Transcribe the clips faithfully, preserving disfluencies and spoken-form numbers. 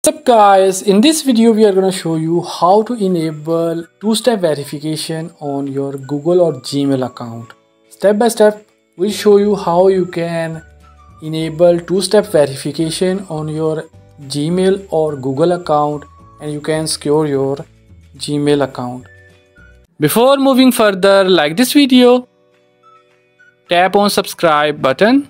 What's up guys, in this video we are going to show you how to enable two-step verification on your Google or Gmail account. Step by step we'll show you how you can enable two-step verification on your Gmail or Google account, and you can secure your Gmail account. Before moving further, like this video, tap on subscribe button,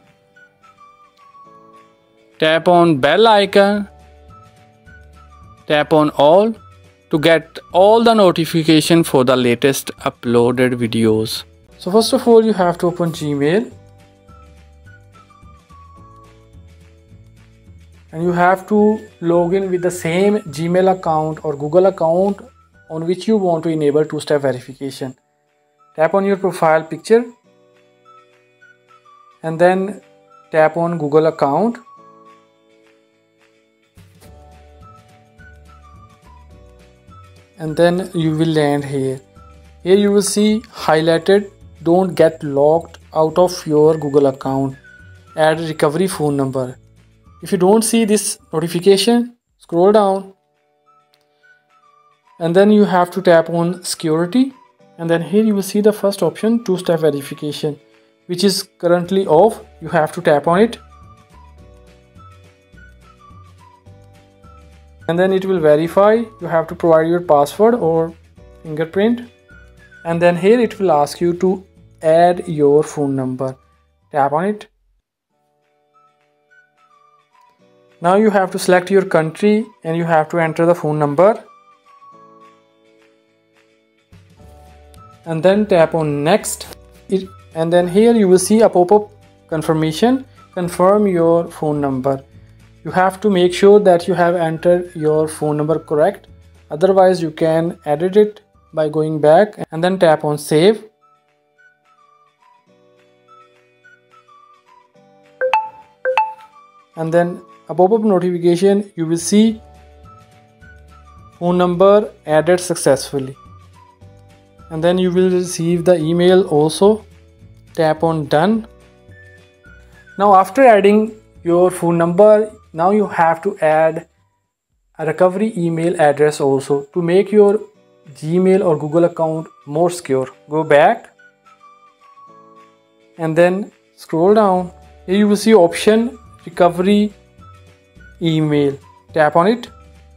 tap on bell icon, tap on all to get all the notification for the latest uploaded videos. So first of all, you have to open Gmail and you have to log in with the same Gmail account or Google account on which you want to enable two-step verification. Tap on your profile picture and then tap on Google account. And then you will land here. Here you will see highlighted, don't get locked out of your Google account, add recovery phone number. If you don't see this notification, scroll down and then you have to tap on security, and then here you will see the first option, two-step verification, which is currently off. You have to tap on it and then it will verify. You have to provide your password or fingerprint, and then here it will ask you to add your phone number. Tap on it. Now you have to select your country and you have to enter the phone number and then tap on next. It, and then here you will see a pop-up confirmation, confirm your phone number. You have to make sure that you have entered your phone number correct, otherwise you can edit it by going back and then tap on save. And then a pop-up notification, you will see phone number added successfully, and then you will receive the email also. Tap on done. Now after adding your phone number, now you have to add a recovery email address also to make your Gmail or Google account more secure. Go back and then scroll down. Here you will see option recovery email. Tap on it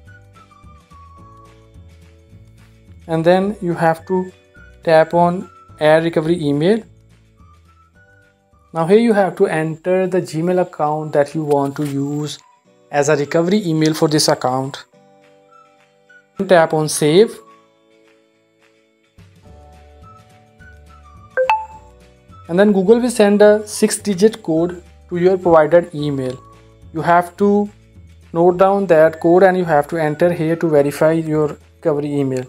and then you have to tap on add recovery email. Now here you have to enter the Gmail account that you want to use as a recovery email for this account. Tap on save. And then Google will send a six digit code to your provided email. You have to note down that code and you have to enter here to verify your recovery email.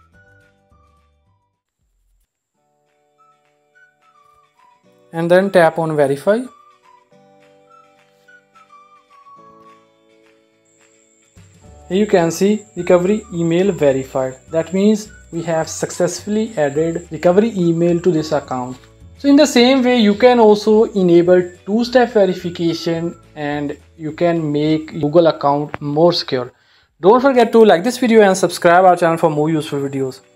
And then tap on verify. Here you can see recovery email verified. That means we have successfully added recovery email to this account. So in the same way, you can also enable two-step verification and you can make Google account more secure. Don't forget to like this video and subscribe our channel for more useful videos.